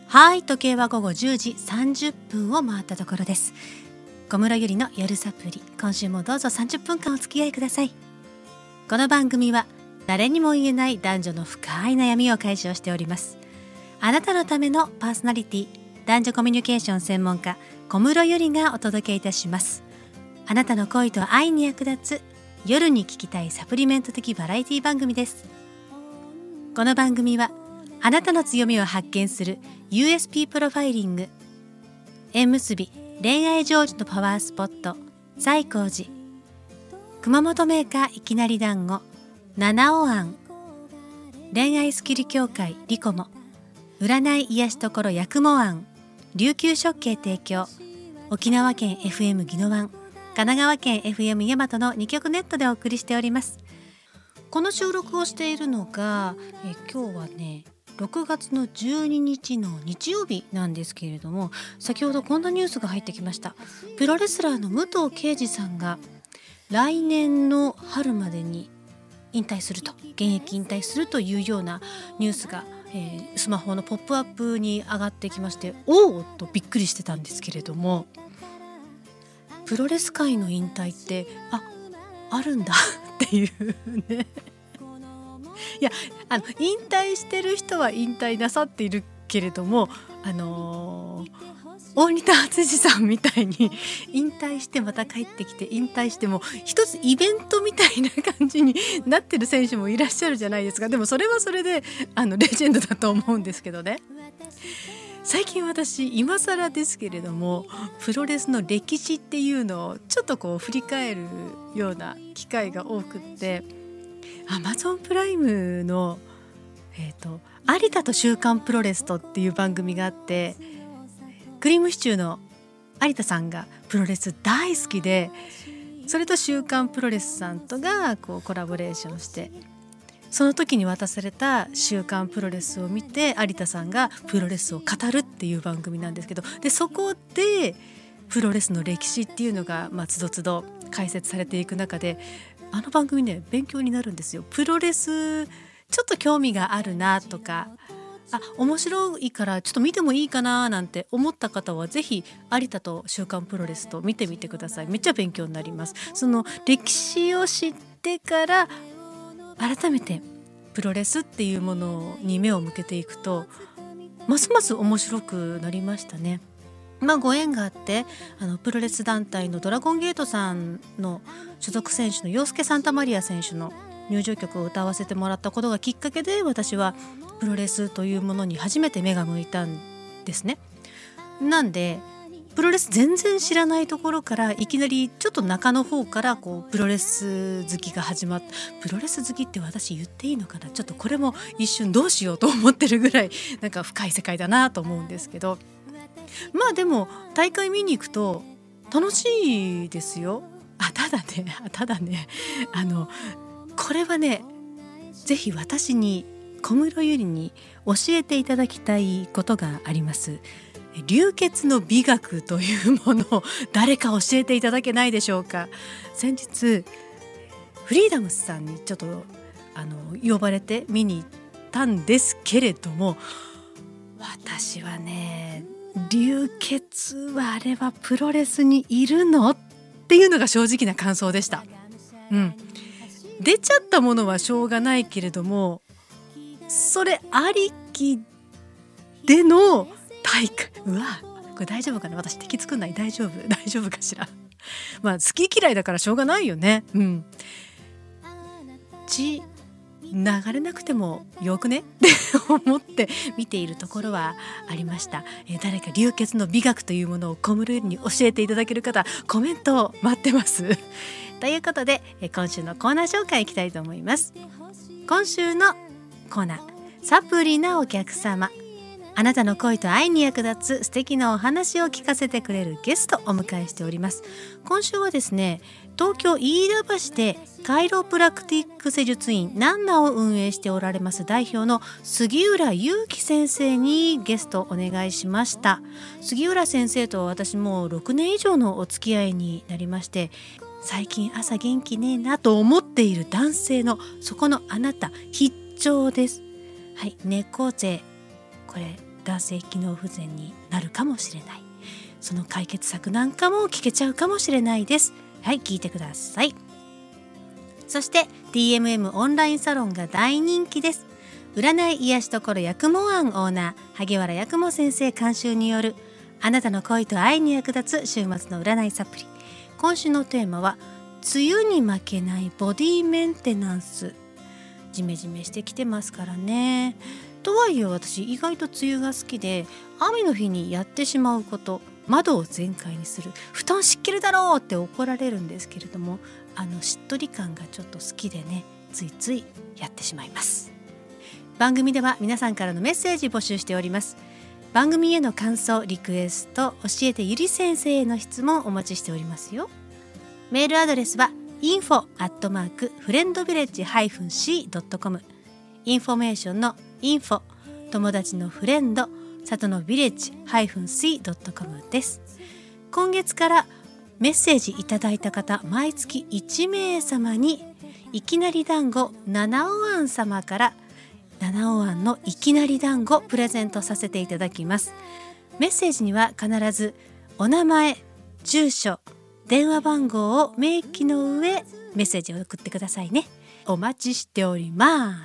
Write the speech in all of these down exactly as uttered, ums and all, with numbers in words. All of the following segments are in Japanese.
はい、時計は午後じゅうじさんじゅっぷんを回ったところです。小室ゆりの夜サプリ、今週もどうぞさんじゅっぷんかんお付き合いください。この番組は誰にも言えない男女の深い悩みを解消しております。あなたのためのパーソナリティ、男女コミュニケーション専門家小室ゆりがお届けいたします。あなたの恋と愛に役立つ夜に聞きたいサプリメント的バラエティ番組です。この番組はあなたの強みを発見する ユーエスピー プロファイリング、縁結び恋愛成就のパワースポット西光寺、熊本メーカーいきなり団子七尾庵、恋愛スキル協会リコモ、占い癒し所八雲庵、琉球食系提供、沖縄県 エフエム 宜野湾、神奈川県 エフエム 大和のにきょくネットでお送りしております。この収録をしているのがえ今日はねろくがつのじゅうににちの日曜日なんですけれども、先ほどこんなニュースが入ってきました。プロレスラーの武藤敬司さんが来年の春までに引退すると、現役引退するというようなニュースが、えー、スマホのポップアップに上がってきまして、おおとびっくりしてたんですけれども、プロレス界の引退ってああるんだっていうねいやあの引退してる人は引退なさっているけれども、あのー、大仁田敦司さんみたいに引退してまた帰ってきて引退しても一つイベントみたいな感じになってる選手もいらっしゃるじゃないですか。でもそれはそれであのレジェンドだと思うんですけどね。最近私今更ですけれどもプロレスの歴史っていうのをちょっとこう振り返るような機会が多くって、アマゾンプライムの、えーと、有田と週刊プロレスとっていう番組があって、クリームシチューの有田さんがプロレス大好きで、それと週刊プロレスさんとがこうコラボレーションして、その時に渡された週刊プロレスを見て有田さんがプロレスを語るっていう番組なんですけど、でそこでプロレスの歴史っていうのがまあつどつど解説されていく中で、あの番組ね勉強になるんですよ。プロレスちょっと興味があるなとか、あ面白いからちょっと見てもいいかななんて思った方はぜひ有田と週刊プロレスと見てみてください。めっちゃ勉強になります。その歴史を知ってから改めてプロレスっていうものに目を向けていくとますます面白くなりましたね。まあ、ご縁があってあのプロレス団体のドラゴンゲートさんの所属選手の陽介サンタマリア選手の入場曲を歌わせてもらったことがきっかけで、私はプロレスというものに初めて目が向いたんですね。なんでプロレス全然知らないところからいきなりちょっと中の方からこうプロレス好きが始まった。プロレス好きって私言っていいのかな、ちょっとこれも一瞬どうしようと思ってるぐらいなんか深い世界だなと思うんですけど、まあでも大会見に行くと楽しいですよ。あただねただねあのこれはねぜひ私に小室ゆりに教えていただきたいことがあります。流血の美学というものを誰か教えていただけないでしょうか。先日フリーダムスさんにちょっとあの呼ばれて見に行ったんですけれども、私はね流血はあれはプロレスにいるのっていうのが正直な感想でした。うん、出ちゃったものはしょうがないけれども、それありきでの大会、うわこれ大丈夫かな、私敵作んない、大丈夫大丈夫かしらまあ好き嫌いだからしょうがないよね。うん血流れなくてもよくねって思って見ているところはありました。えー、誰か流血の美学というものを小室に教えていただける方、コメントを待ってますということで、えー、今週のコーナー紹介いきたいと思います。今週のコーナー、サプリなお客様、あなたの恋と愛に役立つ素敵なお話を聞かせてくれるゲストをお迎えしております。今週はですね、東京飯田橋でカイロプラクティック施術院ナンナを運営しておられます代表の杉浦祐樹先生にゲストをお願いしました。杉浦先生とは私もろくねん以上のお付き合いになりまして、最近朝元気ねえなと思っている男性のそこのあなた必聴です。はい、猫背、これ男性機能不全になるかもしれない。その解決策なんかも聞けちゃうかもしれないです。はい、聞いてください。そして ディーエムエム オンラインサロンが大人気です。占い癒しところ薬毛庵オーナー萩原薬毛先生監修によるあなたの恋と愛に役立つ週末の占いサプリ。今週のテーマは梅雨に負けないボディメンテナンス。ジメジメしてきてますからね。とはいえ私意外と梅雨が好きで、雨の日にやってしまうこと、窓を全開にする、布団湿気るだろうって怒られるんですけれども、あのしっとり感がちょっと好きでね、ついついやってしまいます。番組では皆さんからのメッセージ募集しております。番組への感想、リクエスト、教えてゆり先生への質問お待ちしておりますよ。メールアドレスは インフォ アットマーク フレンドビレッジ シー ドットコム、 インフォメーションのインフォ、友達のフレンド、里のビレッジ シー ドットコム です。今月からメッセージいただいた方、毎月いちめいさまにいきなり団子七尾庵様から七尾庵のいきなり団子プレゼントさせていただきます。メッセージには必ずお名前、住所、電話番号を明記の上メッセージを送ってくださいね。お待ちしております。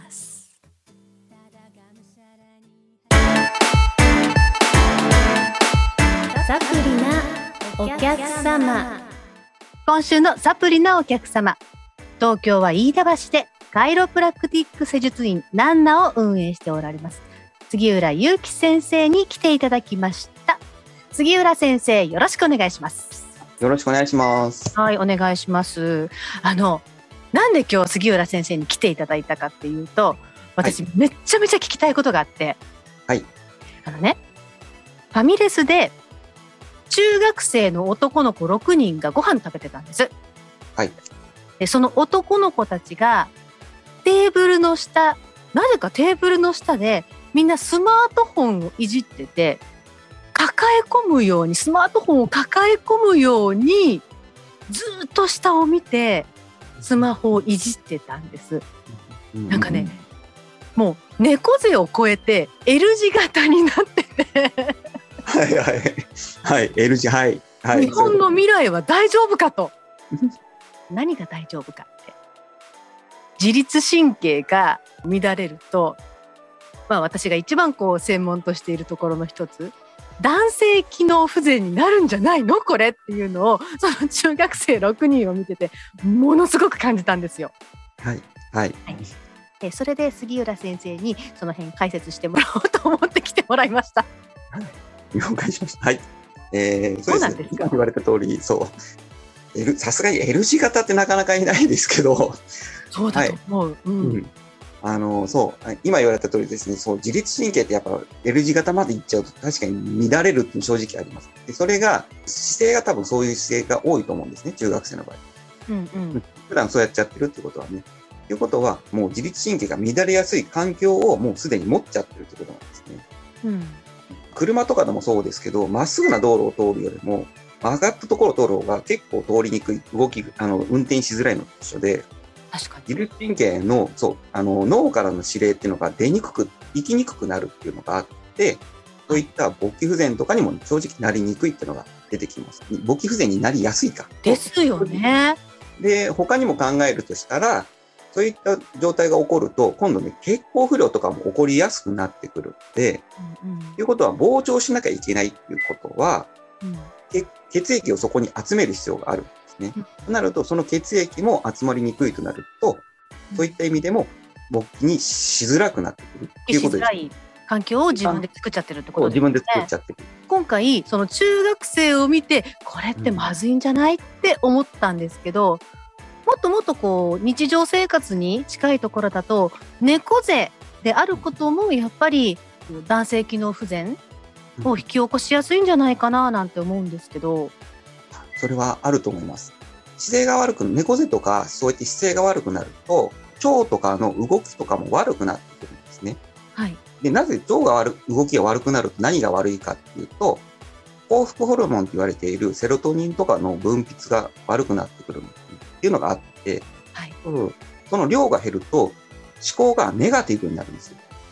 サプリなお客様。今週のサプリなお客様、東京は飯田橋でカイロプラクティック施術院ナンナを運営しておられます杉浦祐樹先生に来ていただきました。杉浦先生、よろしくお願いします。 よろしくお願いします。 はい、お願いします。あのなんで今日杉浦先生に来ていただいたかっていうと、私、はい、めっちゃめちゃ聞きたいことがあって、 はい、 あのね、ファミレスで中学生の男の子ろくにんがご飯食べてたんです。 はい。 で、その男の子たちがテーブルの下、なぜかテーブルの下でみんなスマートフォンをいじってて、抱え込むように、スマートフォンを抱え込むようにずっと下を見てスマホをいじってたんです。なんかね、もう猫背を超えて エル 字型になっててはいはいはい、L 字、はいはい、 日本の未来は大丈夫かと何が大丈夫かって、自律神経が乱れると、まあ、私が一番こう専門としているところの一つ、男性機能不全になるんじゃないのこれっていうのを、その中学生ろくにんを見ててものすごく感じたんですよ。 はいはい、 はい、でそれで杉浦先生にその辺解説してもらおうと思って来てもらいました。 了解しました。はい、えー、そうですね、言われた通り、そう、L、さすがに L 字型ってなかなかいないですけど、 そうだと思う、はい、うんうん、 あのそう今言われた通りですね、そう自律神経ってやっぱ L 字型までいっちゃうと確かに乱れるっていう正直あります。でそれが姿勢が多分そういう姿勢が多いと思うんですね、中学生の場合、うんうん、普段そうやっちゃってるってことはね。ということはもう自律神経が乱れやすい環境をもうすでに持っちゃってるってことなんですね。うん、車とかでもそうですけど、まっすぐな道路を通るよりも曲がったところを通る方が結構通りにくい、動きあの運転しづらいのと一緒で、 確かに自律神経の、そうあの脳からの指令っていうのが出にくく行きにくくなるっていうのがあって、そういった勃起不全とかにも正直なりにくいっていうのが出てきます。勃起不全になりやすいかですよね。 で他にも考えるとしたら、そういった状態が起こると今度ね、血行不良とかも起こりやすくなってくるので、うんうん、ということは膨張しなきゃいけないっていうことは、うん、血液をそこに集める必要があるんですね。うん、となるとその血液も集まりにくいとなると、うん、そういった意味でも勃起にしづらくなってくるっていうことです。しづらい環境を自分で作っちゃってるってことですね。自分で作っちゃってる。今回その中学生を見てこれってまずいんじゃないって思ったんですけど、もっともっとこう日常生活に近いところだと、猫背であることもやっぱり男性機能不全を引き起こしやすいんじゃないかななんて思うんですけど。 それはあると思います。姿勢が悪く、猫背とかそういった姿勢が悪くなると腸とかの動きとかも悪くなってくるんですね。はい、でなぜ腸が悪動きが悪くなると何が悪いかっていうと、幸福ホルモンと言われているセロトニンとかの分泌が悪くなってくるんですね。っていうのがあって、はい、その量が減ると思考がネガティブになるんですよ。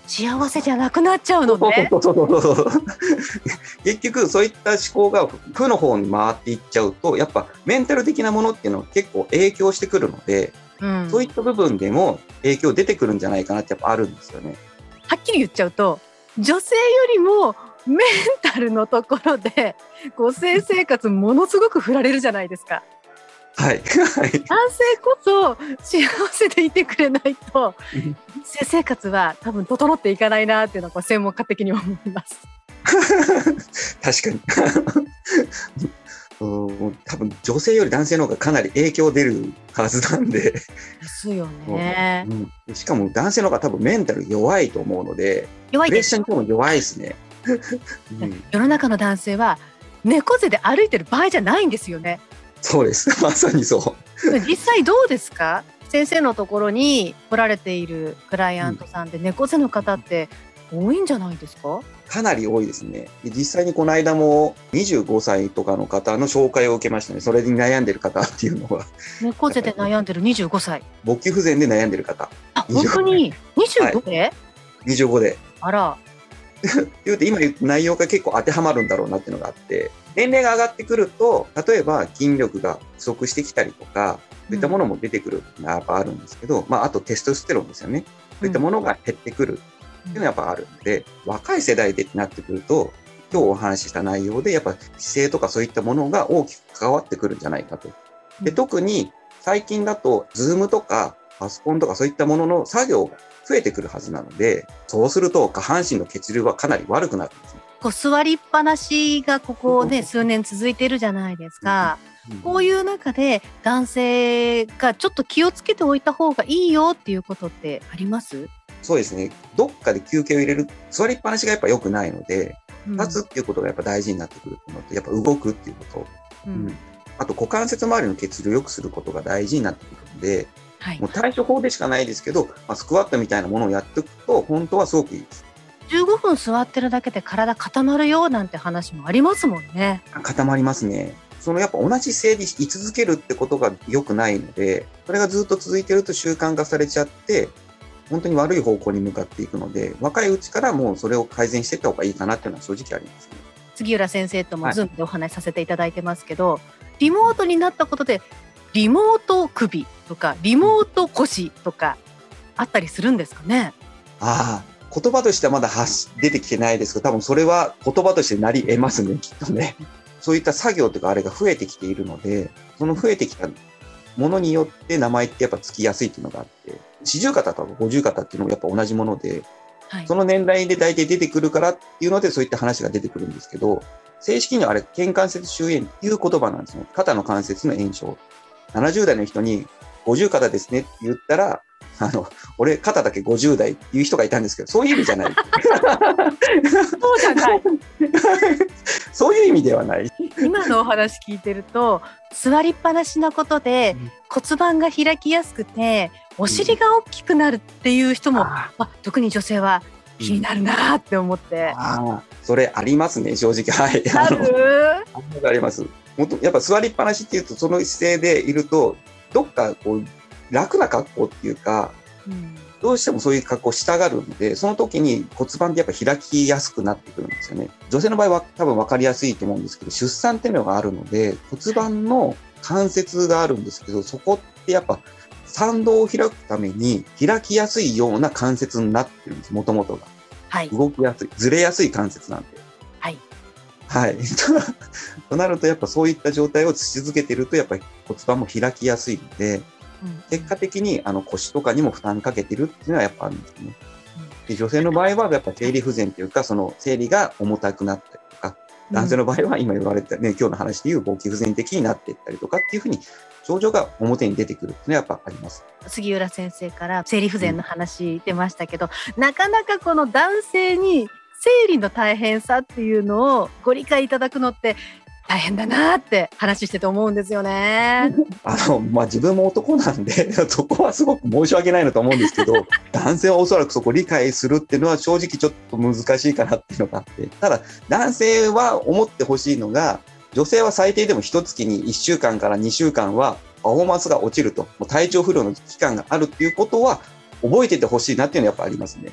幸せじゃなくなっちゃうのね。 そうそうそうそう結局そういった思考が負の方に回っていっちゃうと、やっぱメンタル的なものっていうのは結構影響してくるので、うん、そういった部分でも影響出てくるんじゃないかなってやっぱあるんですよね。 はっきり言っちゃうと、女性よりもメンタルのところでこう性生活ものすごく振られるじゃないですか。 はい、男性こそ幸せでいてくれないと性生活は多分整っていかないなっていうのは専門家的に思います。 確かにうん多分女性より男性の方がかなり影響出るはずなんでですよね、 うん、しかも男性の方が多分メンタル弱いと思うので、 弱いです。 プレッシャーに多分弱いですね、 うん、世の中の男性は猫背で歩いてる場合じゃないんですよね。 そうですまさにそう。 実際どうですか、先生のところに来られているクライアントさんで猫背の方って多いんじゃないですか？ かなり多いですね。実際にこの間もにじゅうごさいとかの方の紹介を受けましたね。それに悩んでる方っていうのは猫背で悩んでるにじゅうごさい、 勃起不全で悩んでる方。 あ、本当ににじゅうごで、はい、 にじゅうごであら言うと今言った内容が結構当てはまるんだろうなっていうのがあって、年齢が上がってくると例えば筋力が不足してきたりとかそういったものも出てくるのがやっぱあるんですけど、うん、まあ、あとテストステロンですよね。そういったものが減ってくるっていうのはやっぱあるので、うん、若い世代でなってくると今日お話しした内容でやっぱ姿勢とかそういったものが大きく関わってくるんじゃないかと。で、特に最近だと Zoom とかパソコンとかそういったものの作業が増えてくるはずなので、そうすると下半身の血流はかなり悪くなるんですね。 こう座りっぱなしがここね数年続いてるじゃないですか、うんうん、こういう中で男性がちょっと気をつけておいた方がいいよっていうことってあります？ そうですね、どっかで休憩を入れる。座りっぱなしがやっぱ良くないので、立つっていうことがやっぱ大事になってくるのと、やっぱ動くっていうこと、うんうん、あと股関節周りの血流を良くすることが大事になってくるので、はい、もう対処法でしかないですけど、まあ、スクワットみたいなものをやっておくと本当はすごくいいです。 じゅうごふん座ってるだけで体固まるよなんて話もありますもんね。 固まりますね。そのやっぱ同じ姿勢で居続けるってことが良くないので、それがずっと続いてると習慣化されちゃって本当に悪い方向に向かっていくので、若いうちからもうそれを改善していった方がいいかなっていうのは正直ありますね。 杉浦先生ともズームでお話しさせていただいてますけど、はい、リモートになったことでリモート首とかリモート腰とかあったりするんですかね？ ああ、言葉としてはまだ発出てきてないですけど、多分それは言葉としてなり得ますね、きっとね。そういった作業とかあれが増えてきているので、その増えてきたものによって名前ってやっぱつきやすいっていうのがあって、四十肩と五十肩っていうのもやっぱ同じもので、はい、その年代で大体出てくるからっていうのでそういった話が出てくるんですけど、正式にはあれ肩関節周炎っていう言葉なんですね。肩の関節の炎症。ななじゅう代の人に五十肩ですねって言ったら、あの俺肩だけごじゅう代っていう人がいたんですけど、そういう意味じゃないそうじゃないそういう意味ではない。 今のお話聞いてると、座りっぱなしなことで骨盤が開きやすくてお尻が大きくなるっていう人も、うん、あ特に女性は気になるなって思って、うん、 あそれありますね、正直。はい、 あるああります。もっとやっぱ座りっぱなしっていうと、その姿勢でいるとどっかこう楽な格好っていうか、うん、どうしてもそういう格好したがるので、その時に骨盤ってやっぱ開きやすくなってくるんですよね。女性の場合は多分分かりやすいと思うんですけど、出産っていうのがあるので骨盤の関節があるんですけど、そこってやっぱ産道を開くために開きやすいような関節になってるんです、もともとが、はい、動きやすい、ずれやすい関節なんで、はいはい、となるとやっぱそういった状態を続けているとやっぱり骨盤も開きやすいので、うん、結果的にあの腰とかにも負担かけてるっていうのはやっぱあるんですね。で女性の場合はやっぱ生理不全というか、その生理が重たくなったりとか、男性の場合は今言われたね、今日の話でいう勃起不全的になっていったりとかっていうふうに症状が表に出てくるっていうのはやっぱあります。 杉浦先生から生理不全の話出ましたけど、うん、なかなかこの男性に生理の大変さっていうのをご理解いただくのって大変だなって話してて思うんですよね。 あの、まあ、自分も男なんでそこはすごく申し訳ないなと思うんですけど男性はおそらくそこを理解するっていうのは正直ちょっと難しいかなっていうのがあって、ただ男性は思ってほしいのが、女性は最低でも一月にいっしゅうかんからにしゅうかんはパフォーマンスが落ちると、もう体調不良の期間があるっていうことは覚えててほしいなっていうのはやっぱありますね。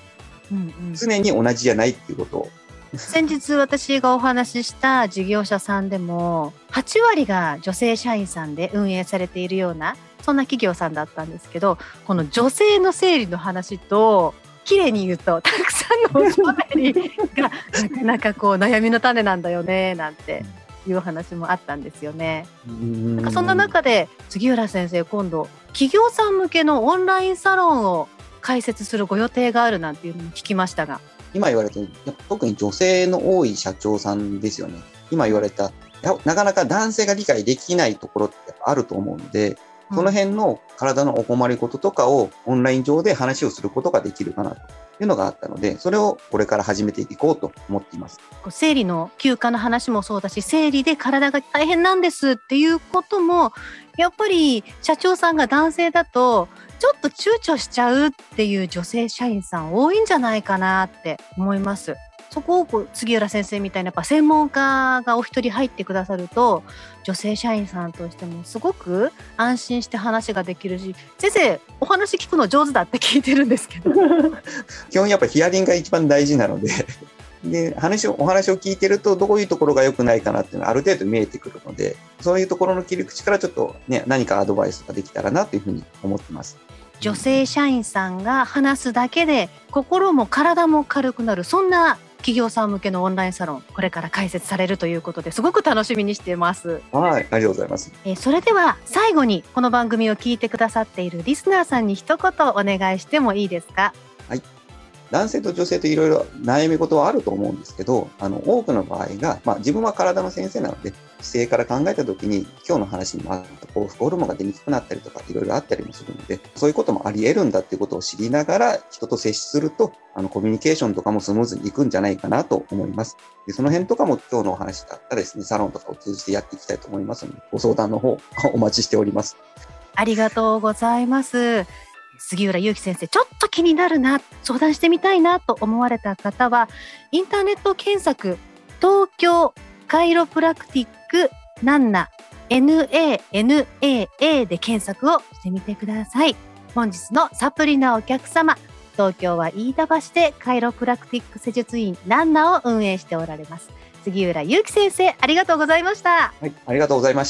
うんうん、常に同じじゃないっていうことを。 先日私がお話しした事業者さんでもはちわりが女性社員さんで運営されているようなそんな企業さんだったんですけど、この女性の生理の話と綺麗に言うとたくさんのおしゃべりがなかなかこう悩みの種なんだよねなんていう話もあったんですよね。なんかそんな中で杉浦先生、今度企業さん向けのオンラインサロンを開設するご予定があるなんていうのも聞きましたが。 今言われたやっぱ特に女性の多い社長さんですよね。今言われたなかなか男性が理解できないところってあると思うので、その辺の体のお困りごととかをオンライン上で話をすることができるかなというのがあったので、それをこれから始めていこうと思っています。 生理の休暇の話もそうだし、生理で体が大変なんですっていうこともやっぱり社長さんが男性だとちょっと躊躇しちゃうっていう女性社員さん多いんじゃないかなって思います。そこをこう杉浦先生みたいなやっぱ専門家がお一人入ってくださると、女性社員さんとしてもすごく安心して話ができるし、先生お話聞くの上手だって聞いてるんですけど基本やっぱヒアリングが一番大事なのでで話をお話を聞いてるとどういうところが良くないかなっていうのはある程度見えてくるので、そういうところの切り口からちょっとね何かアドバイスができたらなというふうに思ってます。 女性社員さんが話すだけで心も体も軽くなる、そんな企業さん向けのオンラインサロンこれから開設されるということですごく楽しみにしています。 はい、ありがとうございます。 えー、それでは最後にこの番組を聞いてくださっているリスナーさんに一言お願いしてもいいですか？ はい、男性と女性といろいろ悩み事はあると思うんですけど、あの多くの場合が、まあ、自分は体の先生なので姿勢から考えたときに今日の話にもあった幸福ホルモンが出にくくなったりとかいろいろあったりもするので、そういうこともあり得るんだっていうことを知りながら人と接するとあのコミュニケーションとかもスムーズにいくんじゃないかなと思います。でその辺とかも今日のお話だったらですね、サロンとかを通じてやっていきたいと思いますので、ご相談の方お待ちしております。 ありがとうございます。杉浦祐樹先生、ちょっと気になるな、相談してみたいなと思われた方はインターネット検索東京カイロプラクティックナンナ ナナ で検索をしてみてください。本日のサプリなお客様、東京は飯田橋でカイロプラクティック施術院ナンナを運営しておられます杉浦祐樹先生、ありがとうございました。 はい、ありがとうございました。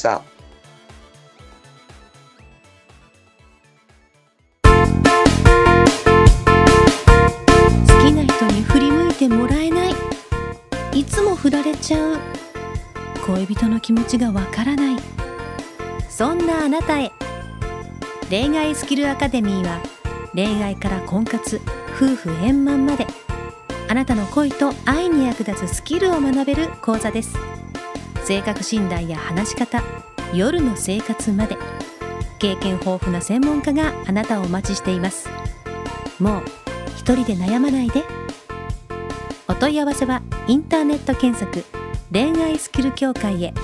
好きな人に振り向いてもらえない、いつも振られちゃう、恋人の気持ちがわからない、そんなあなたへ恋愛スキルアカデミーは恋愛から婚活、夫婦円満まであなたの恋と愛に役立つスキルを学べる講座です。性格診断や話し方、夜の生活まで経験豊富な専門家があなたをお待ちしています。もう一人で悩まないで。お問い合わせはインターネット検索恋愛スキル協会へ。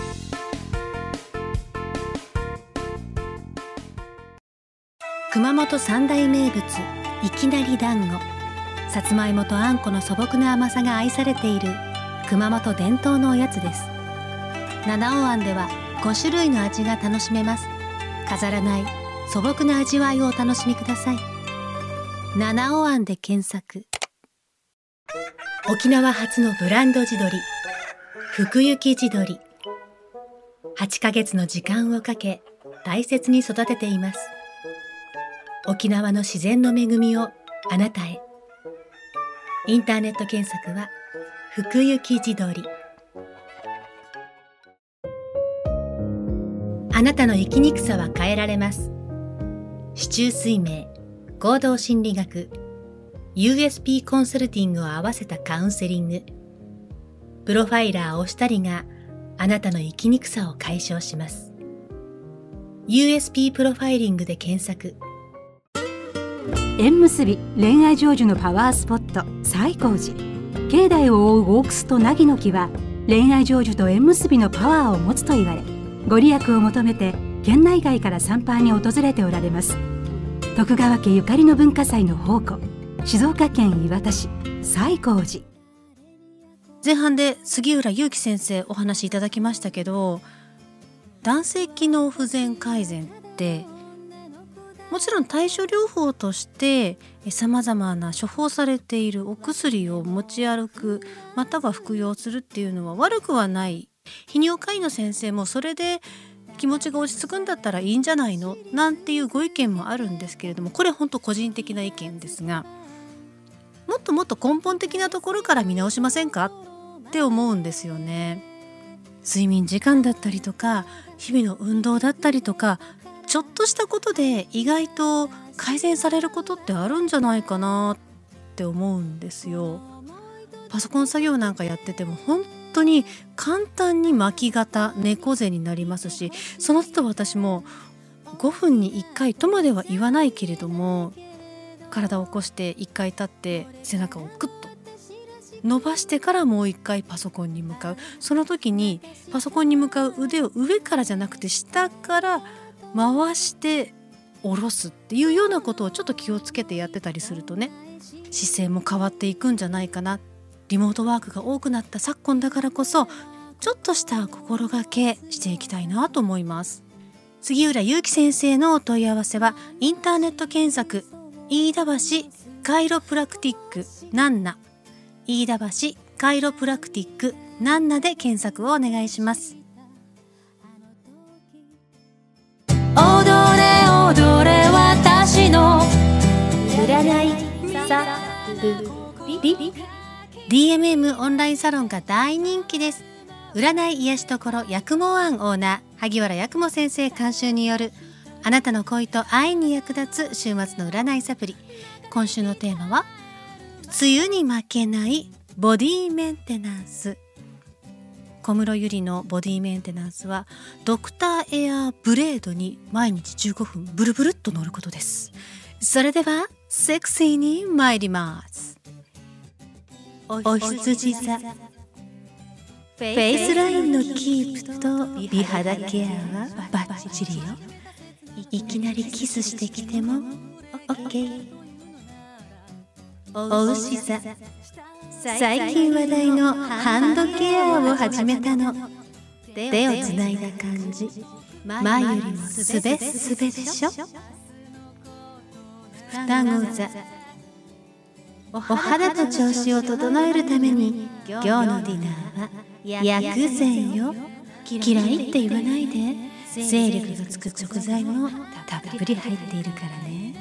熊本三大名物いきなり団子、さつまいもとあんこの素朴な甘さが愛されている熊本伝統のおやつです。七尾庵ではご種類の味が楽しめます。飾らない素朴な味わいをお楽しみください。七尾庵で検索。沖縄初のブランド地鶏福雪地鶏、はちかげつの時間をかけ大切に育てています。沖縄の自然の恵みをあなたへ。インターネット検索は福雪地鶏。あなたの生きにくさは変えられます。四柱推命、行動心理学、ユーエスピー コンサルティングを合わせたカウンセリング、プロファイラーお二人があなたの生きにくさを解消します。ユーエスピー プロファイリングで検索。 縁結び恋愛成就のパワースポット西光寺。境内を覆う大楠と凪の木は恋愛成就と縁結びのパワーを持つと言われ、ご利益を求めて県内外から参拝に訪れておられます。徳川家ゆかりの文化祭の宝庫、静岡県磐田市西光寺。 前半で杉浦祐樹先生お話しいただきましたけど、男性機能不全改善ってもちろん対処療法としてさまざまな処方されているお薬を持ち歩くまたは服用するっていうのは悪くはない。泌尿科医の先生もそれで気持ちが落ち着くんだったらいいんじゃないのなんていうご意見もあるんですけれども、これ本当個人的な意見ですが、もっともっと根本的なところから見直しませんかって思うんですよね。睡眠時間だったりとか日々の運動だったりとか、ちょっとしたことで意外と改善されることってあるんじゃないかなって思うんですよ。パソコン作業なんかやってても本当に簡単に巻き肩猫背になりますし、その都度私もごふんにいっかいとまでは言わないけれども、体を起こしていっかい立って背中をグッと伸ばしてからもういっかいパソコンに向かう。その時にパソコンに向かう腕を上からじゃなくて下から回して下ろすっていうようなことをちょっと気をつけてやってたりするとね、姿勢も変わっていくんじゃないかな。リモートワークが多くなった昨今だからこそ、ちょっとした心がけしていきたいなと思います。杉浦祐樹先生のお問い合わせはインターネット検索飯田橋カイロプラクティックナンナ、飯田橋カイロプラクティックナンナで検索をお願いします。 踊れ踊れ私の占いサプリ。 ディーエムエム オンラインサロンが大人気です。占い癒しところ八雲庵オーナー萩原八雲先生監修によるあなたの恋と愛に役立つ週末の占いサプリ。今週のテーマは梅雨に負けないボディメンテナンス。小室ゆりのボディメンテナンスはドクターエアブレードに毎日じゅうごふんブルブルっと乗ることです。それではセクシーに参ります。お羊座、フェイスラインのキープと美肌ケアはバッチリよ。いきなりキスしてきても OK。 お牛座、最近話題のハンドケアを始めたの。手をつないだ感じ、前よりもすべすべでしょ。双子座、お肌の調子を整えるために今日のディナーは薬膳よ。嫌いって言わないで、精力がつく食材もたっぷり入っているからね。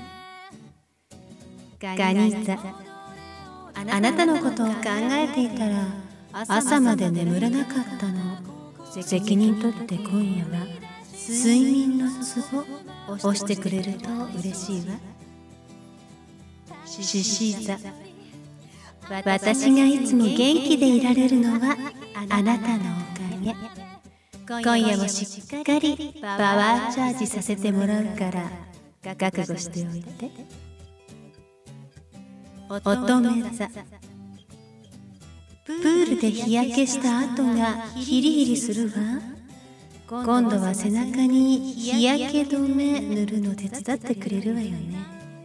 蟹座、あなたのことを考えていたら朝まで眠れなかったの。責任取って今夜は睡眠のツボ押してくれると嬉しいわ。獅子座、私がいつも元気でいられるのはあなたのおかげ。今夜もしっかりパワーチャージさせてもらうから覚悟しておいて。乙女座、プールで日焼けした跡がヒリヒリするわ。今度は背中に日焼け止め塗るの手伝ってくれるわよね。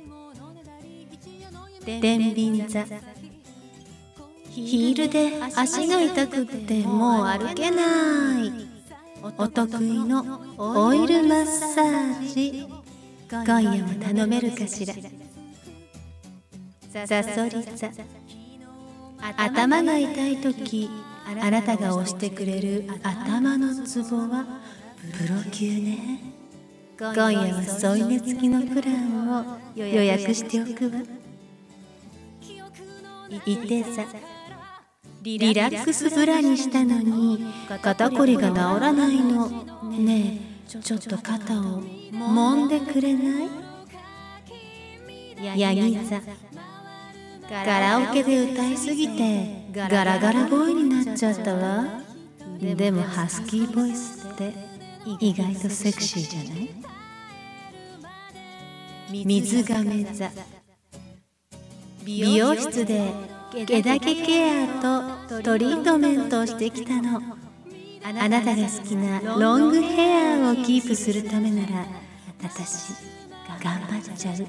天秤座、ヒールで足が痛くってもう歩けない。お得意のオイルマッサージ今夜も頼めるかしら。サソリ座、頭が痛い時あなたが押してくれる頭のツボはプロ級ね。今夜は添い寝付きのプランを予約しておくわ。いて座、リラックスブラにしたのに肩こりが治らないの。ねえ、ちょっと肩を揉んでくれない？ヤギ座、カラオケで歌いすぎてガラガラ声になっちゃったわ。でもハスキーボイスって意外とセクシーじゃない？水亀座、美容室で毛だけケアとトリートメントをしてきたの。あなたが好きなロングヘアをキープするためなら私頑張っちゃう。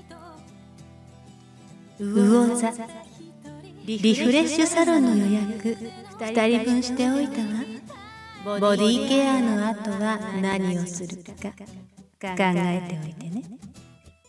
魚座、リフレッシュサロンの予約ふたりぶんしておいたわ。ボディケアの後は何をするか考えておいてね。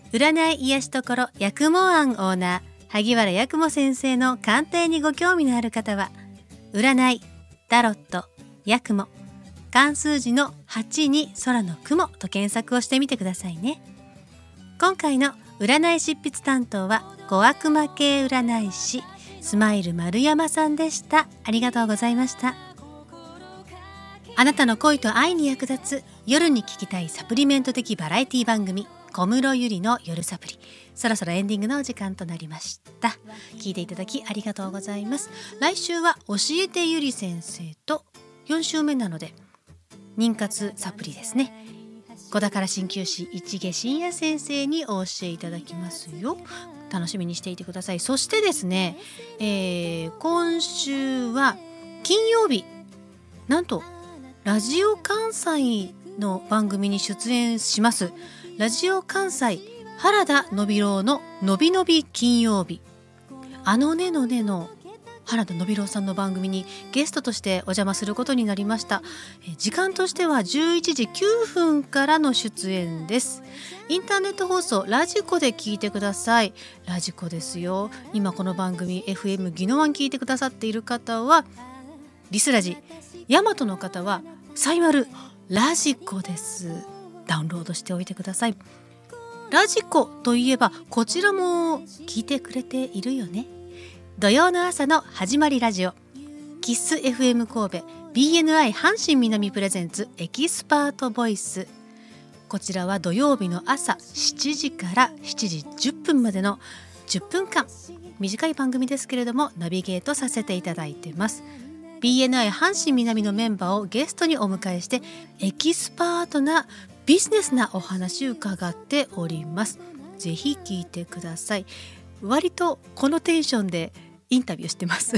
占い癒しところ八雲庵オーナー萩原八雲先生の鑑定にご興味のある方は、占い、タロット、八雲、漢数字のはちに空の雲と検索をしてみてくださいね。今回の占い執筆担当は小悪魔系占い師スマイル丸山さんでした。ありがとうございました。あなたの恋と愛に役立つ夜に聞きたいサプリメント的バラエティ番組、小室ゆりの夜サプリ、そろそろエンディングのお時間となりました。聞いていただきありがとうございます。来週は教えてゆり先生とよん週目なので妊活サプリですね。子宝鍼灸師市毛真也先生にお教えいただきますよ。楽しみにしていてください。そしてですね、えー、今週は金曜日、なんとラジオ関西の番組に出演します。ラジオ関西原田のびろうののびのび金曜日、あのねのねの原田のびろうさんの番組にゲストとしてお邪魔することになりました。時間としてはじゅういちじきゅうふんからの出演です。インターネット放送ラジコで聞いてください。ラジコですよ。今この番組 エフエム 宜野湾聞いてくださっている方はリスラジ、ヤマトの方はサイマルラジコです。ダウンロードしておいてください。ラジコといえばこちらも聞いてくれているよね。土曜の朝の始まりラジオ、キッス エフエム 神戸 ビーエヌアイ 阪神南プレゼンツエキスパートボイス。こちらは土曜日の朝しちじからしちじじゅっぷんまでのじゅっぷんかん、短い番組ですけれどもナビゲートさせていただいてます。 ビーエヌアイ 阪神南のメンバーをゲストにお迎えしてエキスパートなビジネスなお話を伺っております。ぜひ聞いてください。割とこのテンションでインタビューしてます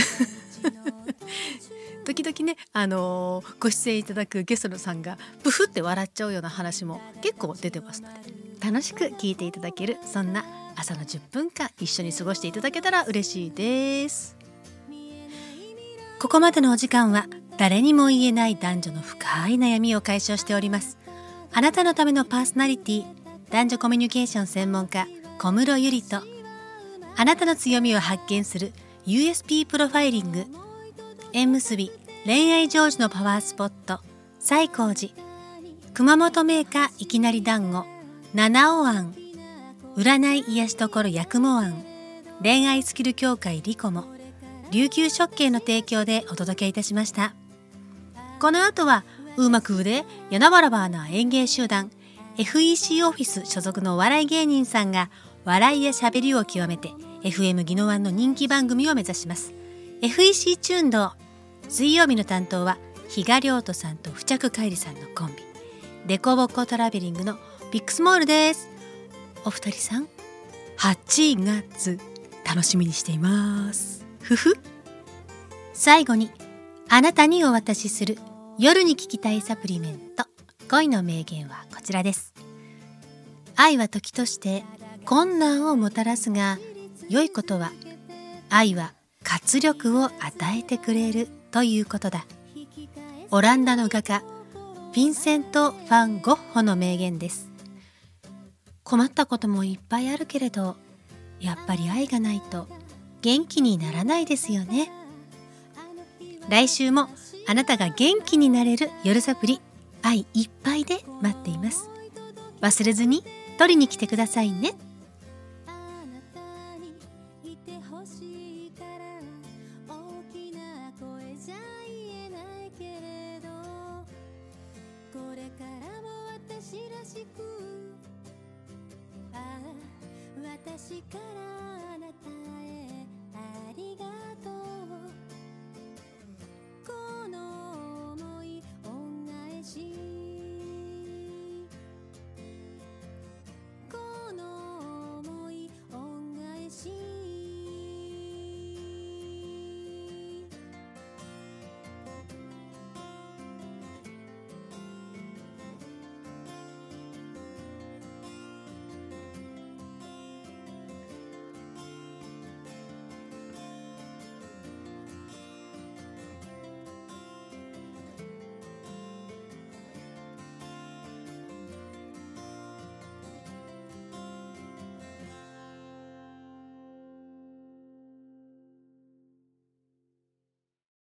時々ね、あのー、ご出演いただくゲストのさんがプフって笑っちゃうような話も結構出てますので、楽しく聞いていただける、そんな朝のじゅっぷんかん一緒に過ごしていただけたら嬉しいです。ここまでのお時間は誰にも言えない男女の深い悩みを解消しております。あなたのためのパーソナリティ、男女コミュニケーション専門家小室ゆりと、あなたの強みを発見する ユーエスピー プロファイリング、縁結び恋愛成就のパワースポット西光寺、熊本銘菓いきなり団子七尾庵、占い癒しところ八雲庵、恋愛スキル協会リコモ、琉球食系の提供でお届けいたしました。この後はうまく腕柳原バーナー演芸集団 エフイーシー オフィス所属のお笑い芸人さんが笑いやしゃべりを極めて エフエム 宜野湾の人気番組を目指します。 エフイーシー チューンド水曜日の担当は比嘉亮斗さんと付着海里さんのコンビ、デコボコトラベリングのビックスモールです。お二人さんはちがつ楽しみにしています。ふふ。最後にあなたにお渡しする夜に聞きたいサプリメント、恋の名言はこちらです。愛は時として困難をもたらすが、良いことは愛は活力を与えてくれるということだ。オランダの画家ヴィンセント・ファン・ゴッホの名言です。困ったこともいっぱいあるけれど、やっぱり愛がないと元気にならないですよね。来週もあなたが元気になれる夜サプリ、愛いっぱいで待っています。忘れずに取りに来てくださいね。 私からあなた